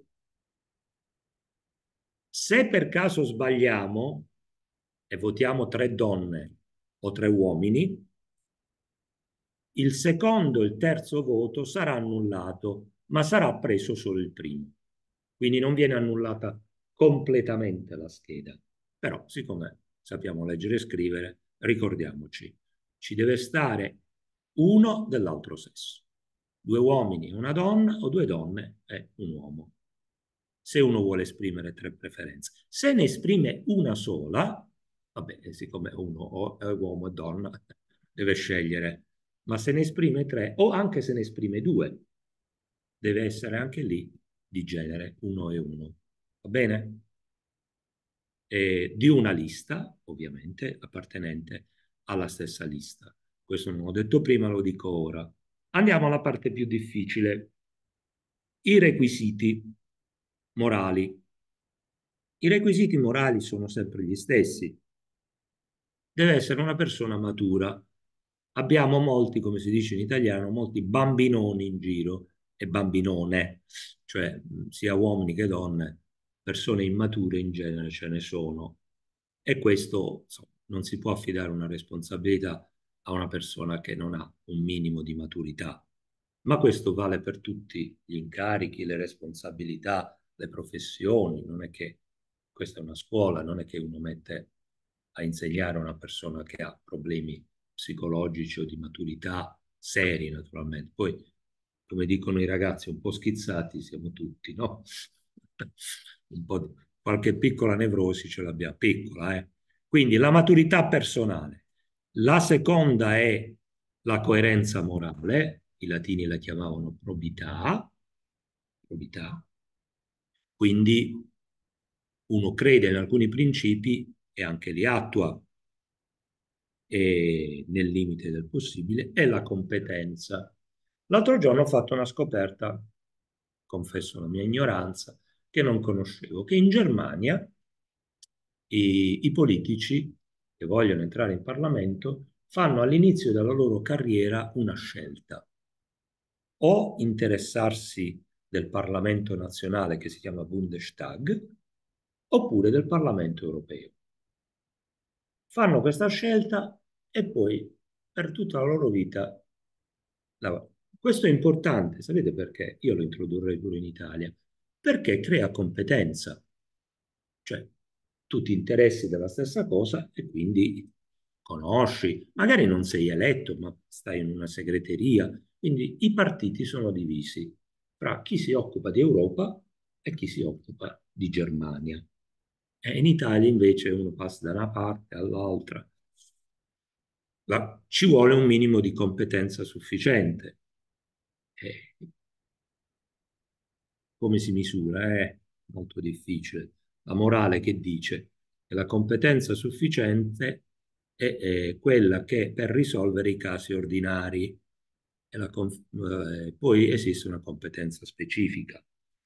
Se per caso sbagliamo e votiamo tre donne o tre uomini, il secondo e il terzo voto sarà annullato, ma sarà preso solo il primo. Quindi non viene annullata completamente la scheda. Però, siccome sappiamo leggere e scrivere, ricordiamoci, ci deve stare uno dell'altro sesso. Due uomini e una donna o due donne e un uomo. Se uno vuole esprimere tre preferenze. Se ne esprime una sola, vabbè, siccome uno è uomo e donna, deve scegliere. Ma se ne esprime tre, o anche se ne esprime due, deve essere anche lì di genere uno e uno. Va bene? E di una lista, ovviamente, appartenente alla stessa lista. Questo non l'ho detto prima, lo dico ora. Andiamo alla parte più difficile. I requisiti morali. I requisiti morali sono sempre gli stessi. Deve essere una persona matura. Abbiamo molti, come si dice in italiano, molti bambinoni in giro e bambinone, cioè sia uomini che donne, persone immature in genere ce ne sono. E questo, insomma, non si può affidare una responsabilità a una persona che non ha un minimo di maturità. Ma questo vale per tutti gli incarichi, le responsabilità, le professioni. Non è che questa è una scuola, non è che uno mette a insegnare a una persona che ha problemi psicologici o di maturità seri, naturalmente. Poi, come dicono i ragazzi un po' schizzati, siamo tutti, no? Un po' di, qualche piccola nevrosi ce l'abbiamo, piccola, eh. Quindi la maturità personale. La seconda è la coerenza morale, i latini la chiamavano probità, probità. Quindi uno crede in alcuni principi e anche li attua e nel limite del possibile, e la competenza. L'altro giorno ho fatto una scoperta, confesso la mia ignoranza, che non conoscevo, che in Germania i, i politici che vogliono entrare in Parlamento fanno all'inizio della loro carriera una scelta: o interessarsi del Parlamento nazionale, che si chiama Bundestag, oppure del Parlamento europeo. Fanno questa scelta e poi per tutta la loro vita lavorano. Questo è importante, sapete perché? Io lo introdurrei pure in Italia, perché crea competenza. Cioè, tu ti interessi della stessa cosa e quindi conosci, magari non sei eletto, ma stai in una segreteria. Quindi i partiti sono divisi tra chi si occupa di Europa e chi si occupa di Germania. E in Italia invece uno passa da una parte all'altra. La, ci vuole un minimo di competenza sufficiente. E come si misura? È molto difficile. La morale che dice che la competenza sufficiente è, è quella che per risolvere i casi ordinari, e la, eh, poi esiste una competenza specifica.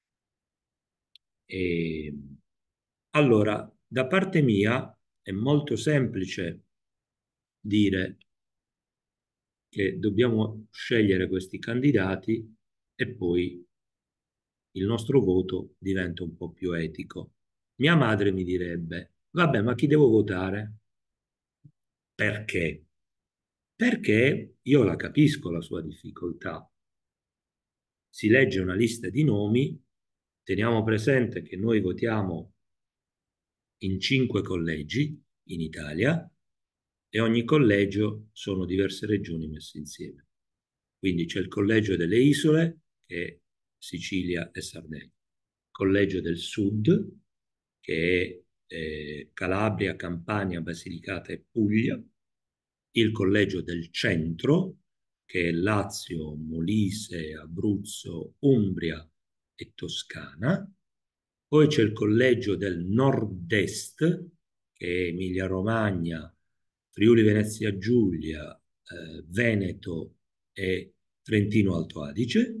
E, allora, da parte mia è molto semplice dire che dobbiamo scegliere questi candidati e poi il nostro voto diventa un po' più etico. Mia madre mi direbbe: vabbè, ma chi devo votare? Perché? Perché io la capisco la sua difficoltà. Si legge una lista di nomi, teniamo presente che noi votiamo in cinque collegi in Italia e ogni collegio sono diverse regioni messe insieme. Quindi c'è il collegio delle isole, che è Sicilia e Sardegna, il collegio del sud, che è eh, Calabria, Campania, Basilicata e Puglia, il collegio del centro, che è Lazio, Molise, Abruzzo, Umbria e Toscana. Poi c'è il collegio del nord-est, che è Emilia-Romagna, Friuli Venezia Giulia, eh, Veneto e Trentino Alto Adige.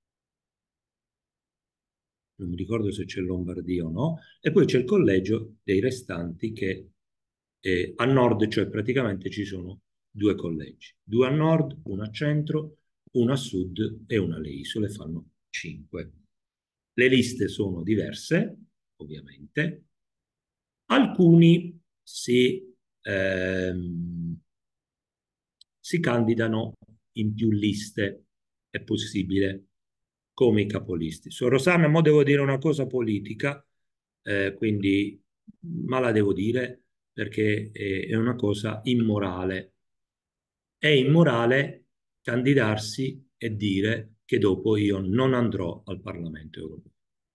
Non mi ricordo se c'è Lombardia o no. E poi c'è il collegio dei restanti che eh, a nord, cioè praticamente ci sono due collegi, due a nord, uno a centro, uno a sud e uno alle isole, fanno cinque. Le liste sono diverse, ovviamente. Alcuni si, ehm, si candidano in più liste, è possibile, come i capolisti. Su Rosanna, mo devo dire una cosa politica, eh, quindi, ma la devo dire perché è, è una cosa immorale. È immorale candidarsi e dire che dopo io non andrò al Parlamento europeo.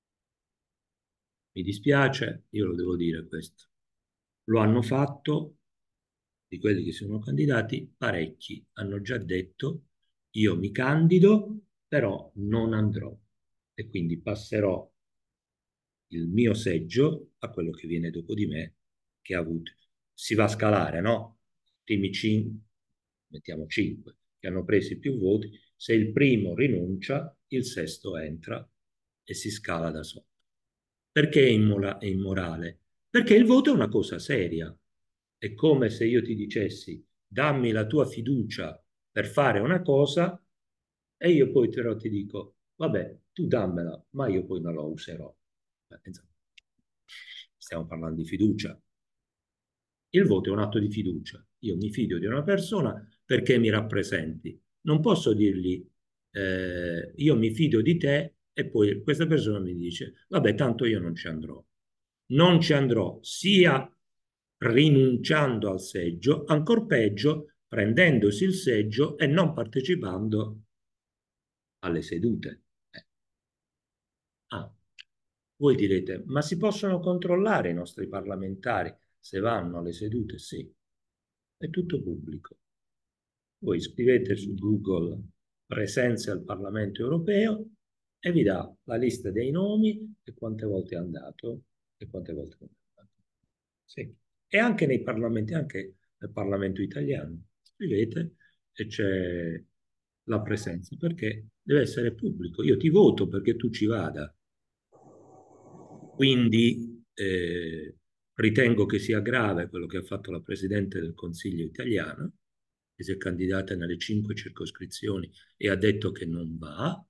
Mi dispiace, io lo devo dire questo. Lo hanno fatto, di quelli che sono candidati, parecchi hanno già detto: io mi candido, però non andrò e quindi passerò il mio seggio a quello che viene dopo di me, che ha avuto. Si va a scalare, no? I primi cinque, mettiamo cinque, che hanno preso più voti. Se il primo rinuncia, il sesto entra e si scala da sopra. Perché è, immora- è immorale? Perché il voto è una cosa seria. È come se io ti dicessi: dammi la tua fiducia per fare una cosa, e io poi però ti dico: vabbè, tu dammela, ma io poi non la userò. Stiamo parlando di fiducia. Il voto è un atto di fiducia. Io mi fido di una persona perché mi rappresenti. Non posso dirgli eh, io mi fido di te e poi questa persona mi dice: vabbè, tanto io non ci andrò. Non ci andrò sia rinunciando al seggio, ancor peggio prendendosi il seggio e non partecipando alle sedute. Eh. Ah. Voi direte, ma si possono controllare i nostri parlamentari se vanno alle sedute? Sì, è tutto pubblico. Voi scrivete su Google presenze al Parlamento europeo e vi dà la lista dei nomi e quante volte è andato e quante volte non è andato. Sì. E anche nei parlamenti, anche nel Parlamento italiano, scrivete e c'è la presenza, perché deve essere pubblico. Io ti voto perché tu ci vada. Quindi eh, ritengo che sia grave quello che ha fatto la Presidente del Consiglio italiano, che si è candidata nelle cinque circoscrizioni e ha detto che non va.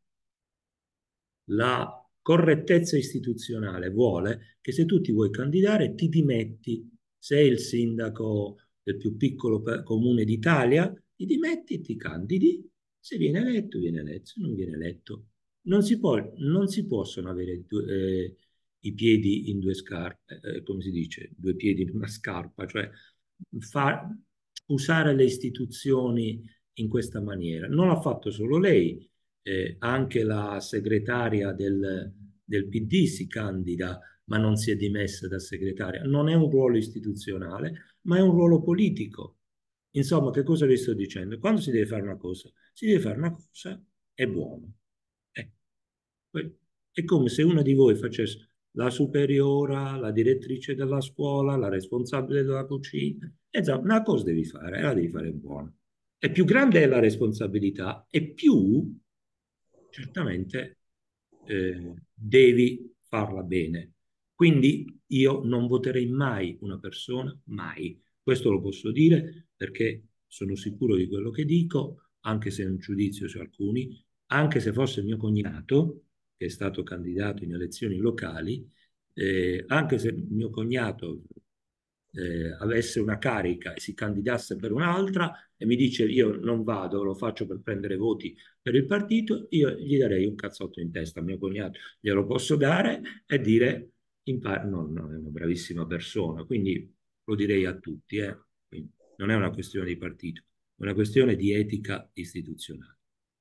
La correttezza istituzionale vuole che se tu ti vuoi candidare ti dimetti. Sei il sindaco del più piccolo comune d'Italia, ti dimetti e ti candidi. Se viene eletto, viene eletto, se non viene eletto. Non si può, non si possono avere due, eh, i piedi in due scarpe, eh, come si dice, due piedi in una scarpa, cioè far, usare le istituzioni in questa maniera. Non l'ha fatto solo lei, eh, anche la segretaria del, del P D si candida, ma non si è dimessa da segretaria. Non è un ruolo istituzionale, ma è un ruolo politico. Insomma, che cosa vi sto dicendo? Quando si deve fare una cosa, si deve fare una cosa, è buono. Eh, è come se una di voi facesse la superiora, la direttrice della scuola, la responsabile della cucina. E insomma, una cosa devi fare, e la devi fare buona. E più grande è la responsabilità, e più certamente eh, devi farla bene. Quindi io non voterei mai una persona, mai. Questo lo posso dire perché sono sicuro di quello che dico, anche se è un giudizio su alcuni, anche se fosse mio cognato, che è stato candidato in elezioni locali, eh, anche se mio cognato eh, avesse una carica e si candidasse per un'altra e mi dice io non vado, lo faccio per prendere voti per il partito, io gli darei un cazzotto in testa a mio cognato, glielo posso dare e dire in par- no, no, è una bravissima persona, quindi lo direi a tutti, eh. Quindi non è una questione di partito, è una questione di etica istituzionale.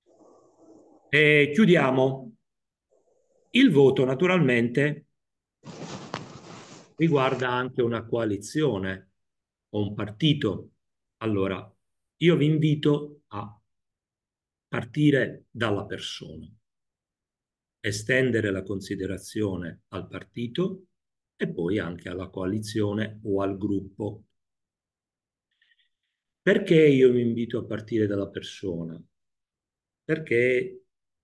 E chiudiamo. Il voto naturalmente riguarda anche una coalizione o un partito. Allora, io vi invito a partire dalla persona, estendere la considerazione al partito e poi anche alla coalizione o al gruppo. Perché io vi invito a partire dalla persona? Perché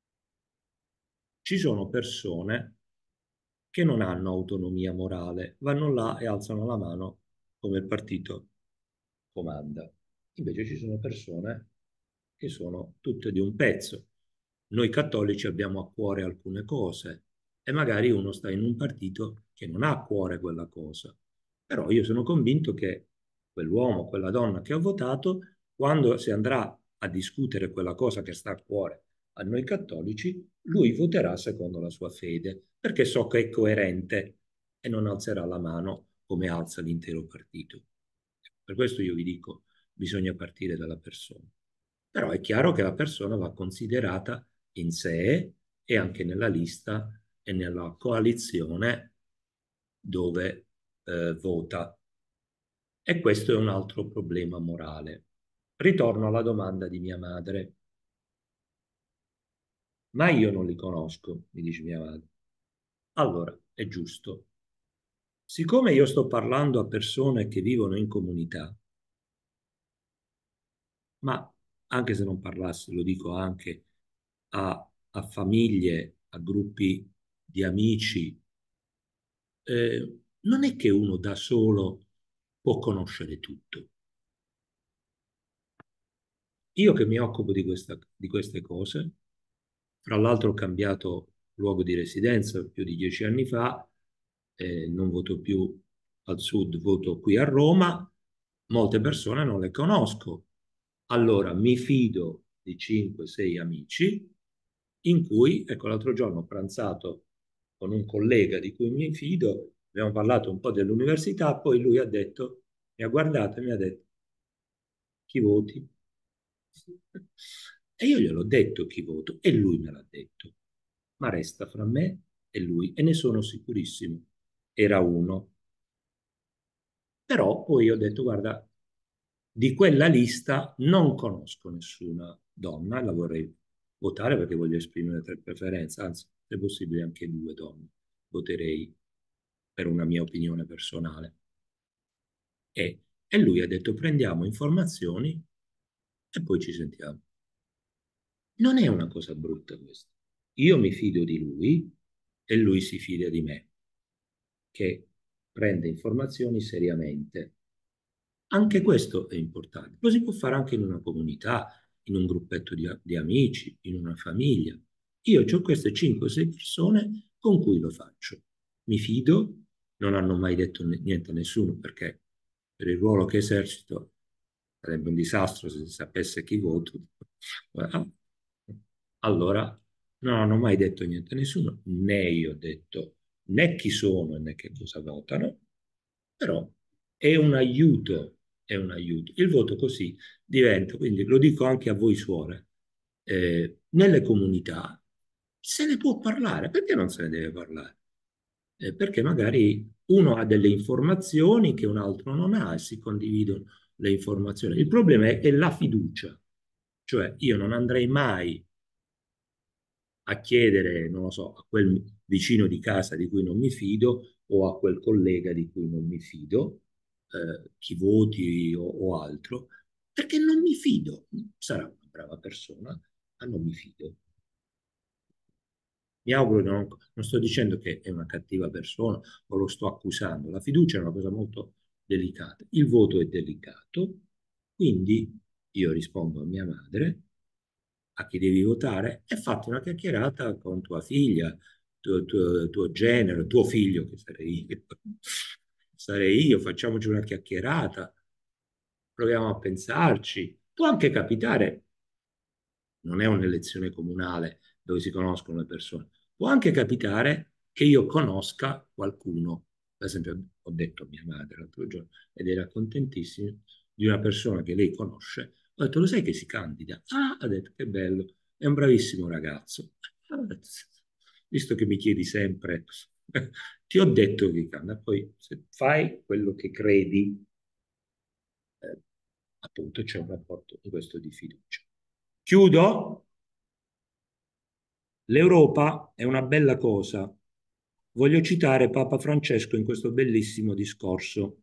ci sono persone che non hanno autonomia morale, vanno là e alzano la mano come il partito comanda. Invece ci sono persone che sono tutte di un pezzo. Noi cattolici abbiamo a cuore alcune cose e magari uno sta in un partito che non ha a cuore quella cosa. Però io sono convinto che quell'uomo, quella donna che ha votato, quando si andrà a discutere quella cosa che sta a cuore a noi cattolici, lui voterà secondo la sua fede, perché so che è coerente e non alzerà la mano come alza l'intero partito. Per questo io vi dico, bisogna partire dalla persona. Però è chiaro che la persona va considerata in sé e anche nella lista e nella coalizione dove eh, vota. E questo è un altro problema morale. Ritorno alla domanda di mia madre. Ma io non li conosco, mi dice mia madre. Allora, è giusto. Siccome io sto parlando a persone che vivono in comunità, ma anche se non parlassi, lo dico anche a, a famiglie, a gruppi di amici, eh, non è che uno da solo può conoscere tutto. Io che mi occupo di, questa, di queste cose, fra l'altro ho cambiato luogo di residenza più di dieci anni fa, eh, non voto più al sud, voto qui a Roma, molte persone non le conosco. Allora mi fido di cinque sei amici in cui, ecco, l'altro giorno ho pranzato con un collega di cui mi fido, abbiamo parlato un po' dell'università, poi lui ha detto, mi ha guardato e mi ha detto, chi voti? E io gliel'ho detto chi voto e lui me l'ha detto, ma resta fra me è lui, e ne sono sicurissimo, era uno. Però poi ho detto, guarda, di quella lista non conosco nessuna donna, la vorrei votare perché voglio esprimere tre preferenze, anzi, se possibile anche due donne, voterei per una mia opinione personale. E, e lui ha detto, prendiamo informazioni e poi ci sentiamo. Non è una cosa brutta questa. Io mi fido di lui e lui si fida di me, che prende informazioni seriamente. Anche questo è importante. Lo si può fare anche in una comunità, in un gruppetto di, di amici, in una famiglia. Io ho queste cinque sei persone con cui lo faccio. Mi fido, non hanno mai detto niente a nessuno perché per il ruolo che esercito sarebbe un disastro se si sapesse chi voto. Allora non hanno mai detto niente a nessuno, né io ho detto né chi sono né che cosa votano, però è un aiuto, è un aiuto. Il voto così diventa, quindi lo dico anche a voi suore, eh, nelle comunità se ne può parlare, perché non se ne deve parlare? Eh, perché magari uno ha delle informazioni che un altro non ha e si condividono le informazioni. Il problema è, è la fiducia, cioè io non andrei mai a chiedere, non lo so, a quel vicino di casa di cui non mi fido o a quel collega di cui non mi fido, eh, chi voti o, o altro, perché non mi fido. Sarà una brava persona, ma non mi fido. Mi auguro, non, non sto dicendo che è una cattiva persona o lo sto accusando. La fiducia è una cosa molto delicata. Il voto è delicato, quindi io rispondo a mia madre, a chi devi votare, e fatti una chiacchierata con tua figlia, tuo, tuo, tuo genero, tuo figlio, che sarei io. Sarei io, facciamoci una chiacchierata, proviamo a pensarci. Può anche capitare, non è un'elezione comunale dove si conoscono le persone, può anche capitare che io conosca qualcuno. Per esempio, ho detto a mia madre l'altro giorno, ed era contentissima, di una persona che lei conosce. Ho detto, lo sai che si candida? Ah, ha detto, che bello, è un bravissimo ragazzo. Visto che mi chiedi sempre, ti ho detto che candida, poi se fai quello che credi, eh, appunto c'è un rapporto in questo di fiducia. Chiudo. L'Europa è una bella cosa. Voglio citare Papa Francesco in questo bellissimo discorso.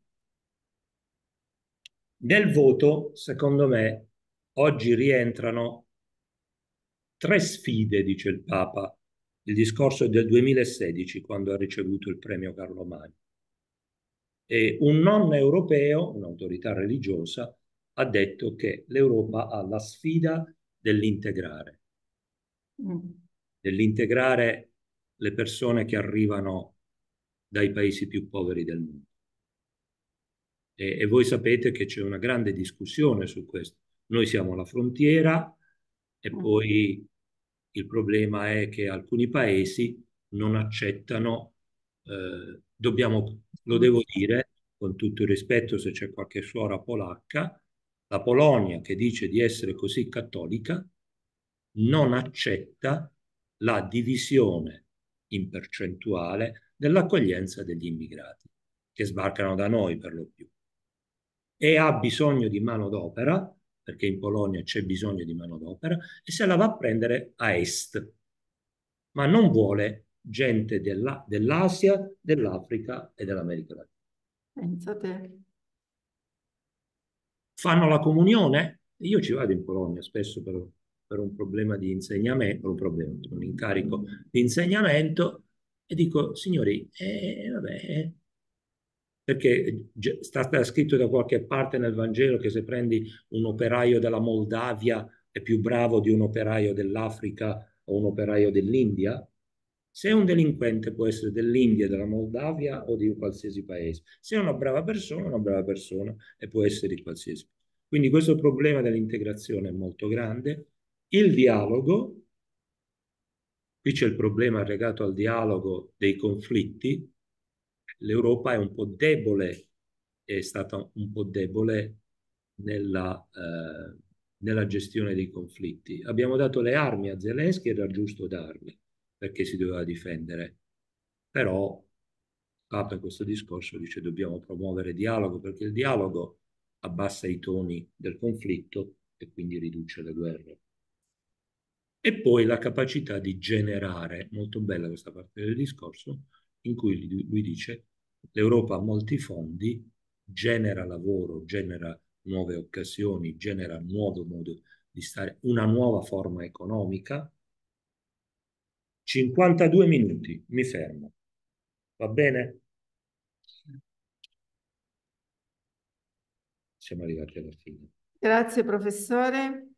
Nel voto, secondo me, oggi rientrano tre sfide, dice il Papa. Il discorso è del duemilasedici, quando ha ricevuto il premio Carlo Magno. E un non europeo, un'autorità religiosa, ha detto che l'Europa ha la sfida dell'integrare. Mm. dell'integrare le persone che arrivano dai paesi più poveri del mondo. E, e voi sapete che c'è una grande discussione su questo. Noi siamo alla frontiera e poi il problema è che alcuni paesi non accettano, eh, dobbiamo, lo devo dire con tutto il rispetto se c'è qualche suora polacca, la Polonia, che dice di essere così cattolica, non accetta la divisione in percentuale dell'accoglienza degli immigrati che sbarcano da noi per lo più, e ha bisogno di manodopera, perché in Polonia c'è bisogno di manodopera, e se la va a prendere a est, ma non vuole gente della, dell'Asia, dell'Africa e dell'America Latina. Pensate. Fanno la comunione? Io ci vado in Polonia spesso per, per un problema di insegnamento, un problema, un incarico di insegnamento, e dico, signori, eh, vabbè, perché sta scritto da qualche parte nel Vangelo che se prendi un operaio della Moldavia è più bravo di un operaio dell'Africa o un operaio dell'India? Se un delinquente può essere dell'India, della Moldavia o di un qualsiasi paese, se è una brava persona, è una brava persona e può essere di qualsiasi. Quindi questo problema dell'integrazione è molto grande. Il dialogo, qui c'è il problema legato al dialogo dei conflitti. L'Europa è un po' debole, è stata un po' debole nella, eh, nella gestione dei conflitti. Abbiamo dato le armi a Zelensky, era giusto darle, perché si doveva difendere però apre questo discorso, dice dobbiamo promuovere dialogo perché il dialogo abbassa i toni del conflitto e quindi riduce le guerre. E poi la capacità di generare, molto bella questa parte del discorso, in cui lui, lui dice l'Europa ha molti fondi, genera lavoro, genera nuove occasioni, genera un nuovo modo di stare, una nuova forma economica. cinquantadue minuti, mi fermo. Va bene? Siamo arrivati alla fine. Grazie professore.